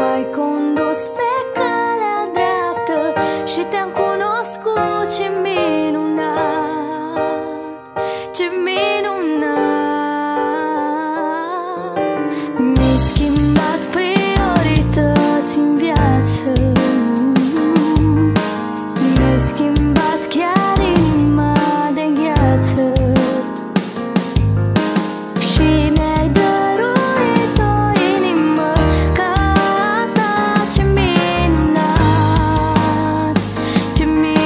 M-ai condus pe calea dreaptă și te-am cunoscut. Ce minunat, ce minunat. Mi-ai schimbat priorități în viață, mi-ai schimbat chiar inima de gheață și mi-ai dăruit o inimă ca a ta. Ce minunat, ce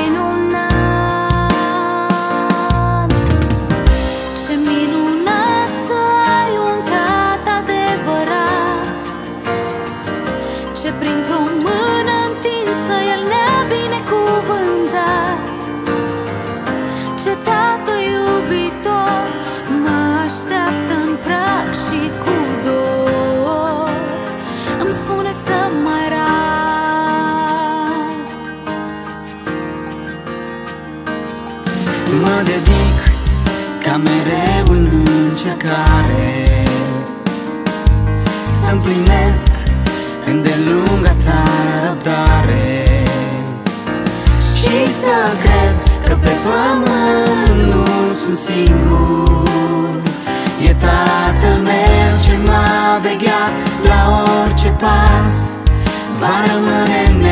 minunat. Ce minunat să ai un tată adevărat, ce printr-o mână întinsă El ne-a binecuvântat. Ce tată iubitor mă așteaptă în prag și cu dor îmi spune să mai rat. Mă dedic ca mereu în încercare să împlinesc îndelunga ta răbdare și să cred că pe pământ nu sunt singur. E Tatăl meu ce m-a vegheat la orice pas, va rămâne în